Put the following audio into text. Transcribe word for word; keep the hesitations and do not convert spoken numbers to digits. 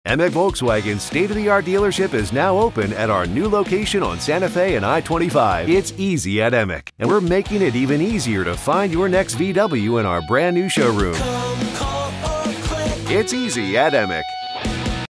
Emich Volkswagen's state-of-the-art dealership is now open at our new location on Santa Fe and I twenty-five. It's easy at Emich, and we're making it even easier to find your next V W in our brand new showroom. Come, call, or click. It's easy at Emich.